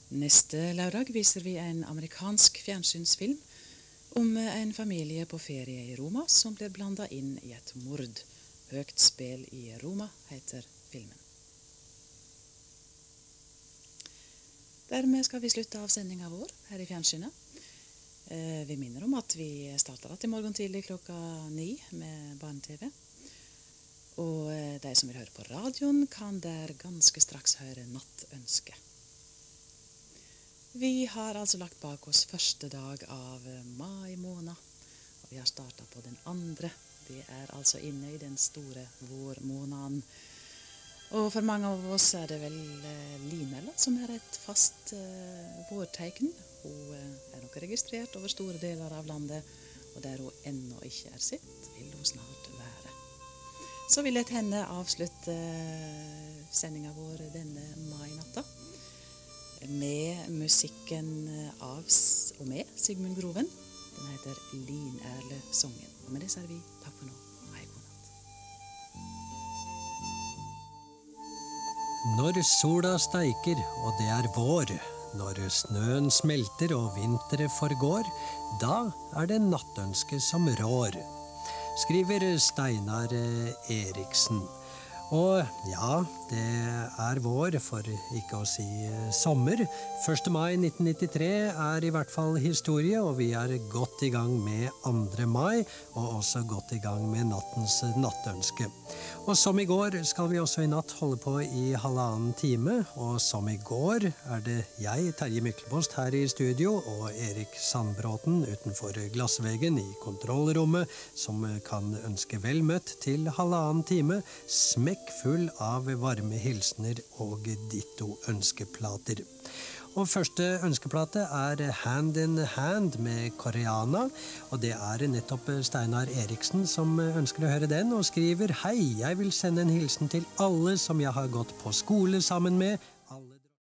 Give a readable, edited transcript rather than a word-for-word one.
Neste lørdag viser vi en amerikansk fjernsynsfilm om en familie på ferie i Roma som blir blandet inn i et mord. Høgt spill i Roma heter filmen. Dermed skal vi slutte av sendingen vår her i fjernsynet. Vi minner om at vi starter i morgen tidlig klokka 9 med barne-TV. Og de som vil høre på radioen kan der ganske straks høre Nattønske. Vi har altså lagt bak oss første dag av mai måned, og vi har startet på den andre. Vi er altså inne i den store vårmåneden. Og for mange av oss er det vel Linella som er et fast vårtegn. Hun er nok registrert over store deler av landet, og der hun ennå ikke er sett, vil hun snart være. Så vil jeg henne avslutte sendingen vår denne mai-natta med musikken av og med Sigmund Groven. Den heter Linerle-songen. Og med det sier vi takk for nå. Hei, god natt. Når sola steiker og det er vår, når snøen smelter og vintere forgår, da er det nattønske som rår, skriver Steinar Eriksen. Og ja, det er vår, for ikke å si sommer. 1. mai 1993 er i hvert fall historie, og vi er godt i gang med 2. mai, og også godt i gang med nattens nattønske. Og som i går skal vi også i natt holde på i 1,5 time, og som i går er det jeg, Terje Myklebost, her i studio, og Erik Sandbråten utenfor glassveggen i kontrollrommet, som kan ønske vel møtt til 1,5 time, full av varme hilsner og ditto ønskeplater. Og første ønskeplate er Hand in Hand med Koreana, og det er nettopp Steinar Eriksen som ønsker å høre den, og skriver: Hei, jeg vil sende en hilsen til alle som jeg har gått på skole sammen med,